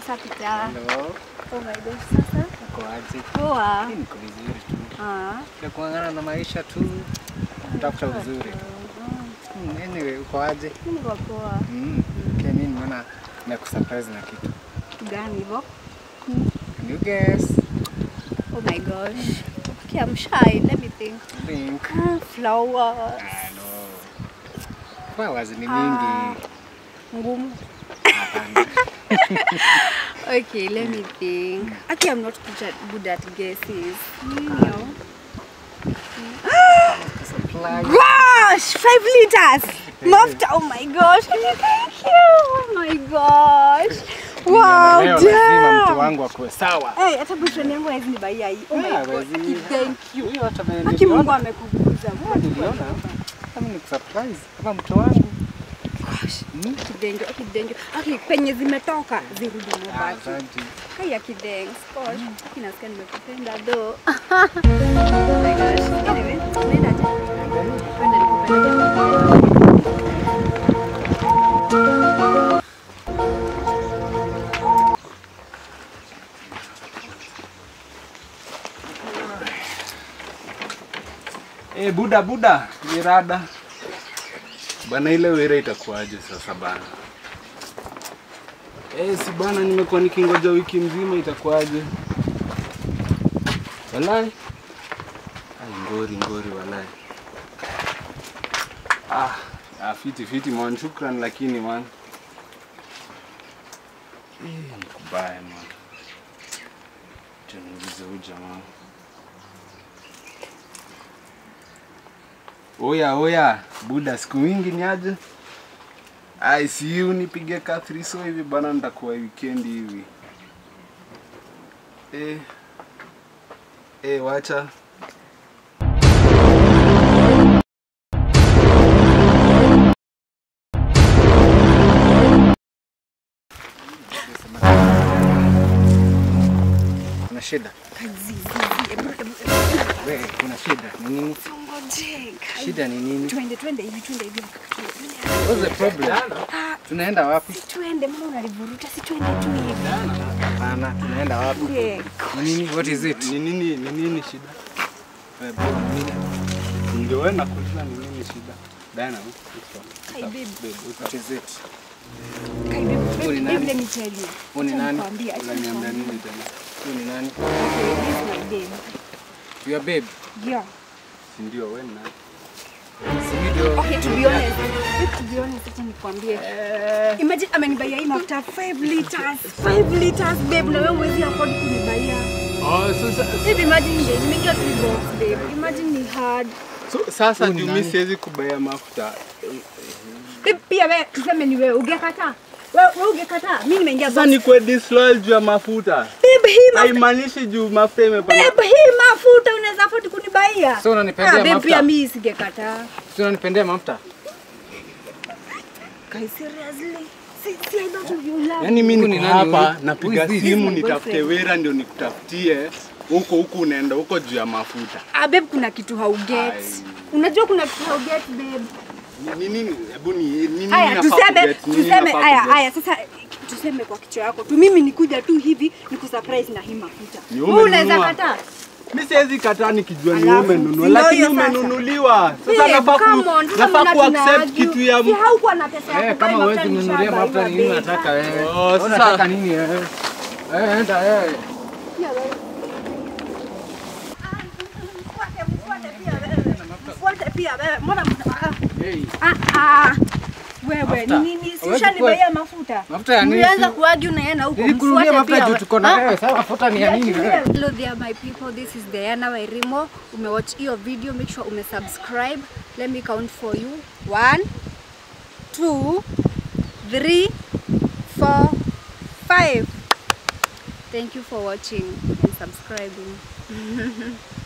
Sapita. Hello. Oh my gosh, sasa. Uko aje? Poa. Niko vizuri tu. Ah. Kuangana na maisha tu. Kutafuta vizuri. Anyway, uko aje? Niko poa. Okay, mimi nimeona nakusurprise na kitu. Gani hivyo? Can you guess? Oh my gosh. Okay, I'm shy. Let me think. Think. Flowers. I know. Flowers ni mingi. Ngumu. Hapana. Okay, let me think. Actually, I'm not good at guesses. No. Gosh, 5 liters. Mafta. Oh my gosh. Thank you. Oh my gosh. Wow, lazima mtu wangu akue sawa. Hey, hata boyfriend yangu hawezi nibaia hii. Oh my god. Thank you. Hiyo hata mimi. Aki Mungu amekuguza. Niliona. Kama ni surprise kama mtu wangu. Gosh, kidenjo. Aki penye zimetoka zirudi mbaki. Asante. Haya kidengo. Gosh, kinasikia nimekupenda do. Oh my gosh. Anyway, nenda aje. Twende nikupeleke. Buda, irada. Bana ile wera itakuaje sasa bana? Si bana nimekuwa nikingoja wiki mzima itakuaje? Walai. Ngori walai. Fiti man, shukran lakini man. Kubaya man. Tunaingiza ujamaa. Oya, buda siku mingi ni aje? See you nipige ka 3 so hivi bana nitakuwa weekend hivi. Wacha. Kuna shida? Wewe kuna shida? Ni nini? Shida ni nini? Twende hivi. What's the problem? Tunaenda wapi? Twende, mbona unalivuruta? Si twende tu hivi. Hapana, tunaenda wapi? Ni nini? What is it? Ni nini shida? Ndio na kuuliza ni nini shida? Dana, Hi babe. What is it? Hi babe, let me tell you. Uni nani? Unaniambia nini tena? Uni nani? Okay, this is my babe. Your babe? Yeah. Ndio wewe na. Okay, to be honest, acha nikwambie. Imagine amenibaia hii mafuta 5 liters. 5 liters babe, na wewe huwezi afford kunibaia. Babe, imagine nimeingia 3 box babe. Imagine ni hard. So sasa ndio mimi siwezi kubaya mafuta. Babe, pia wewe tuseme ni wewe ungekataa. Wewe ungekataa. Mimi nimeingia box. Sasa ni kwa disloyal juu ya mafuta. Babe, hii mafuta haimaanishi juu mafuta imepanda. Babe, hii mafuta unaweza afford kunibaia. So unanipendea mafuta? Babe, pia mimi singekataa. So unanipendea mafuta? Guys, seriously? I don't you love. Yaani mimi niko hapa napiga simu nitafute wera ndio nikutafutie. Huko unaenda huko juu ya mafuta. Babe, kuna kitu hauget. Unajua kuna kitu hauget babe. Ni nini? Hebu ni nini haya sasa tuseme kwa kichwa yako tu mimi nikuja tu hivi nikusurprise na hii mafuta. Wewe unaweza kataa? Mimi siwezi kataa nikijua ni wewe umenunua lakini umenunuliwa. Sasa nafaa ku accept kitu ya si haukuwa na pesa yako kama wewe ununulia mafuta nini unataka wewe? Unataka nini wewe? Enda wewe. Mfuate pia wewe. Mbona wewe ni nini? Si ushanibaia mafuta? Mafuta ya nini? Unaanza kuagi unaenda huko. Nilikurudia mafuta juu tuko na wewe. Sawa, mafuta ni ya nini wewe? Hello there my people. This is Diana Wairimo. Umewatch hiyo video, make sure umesubscribe. Let me count for you. 1 2 3 4 5. Thank you for watching and subscribing.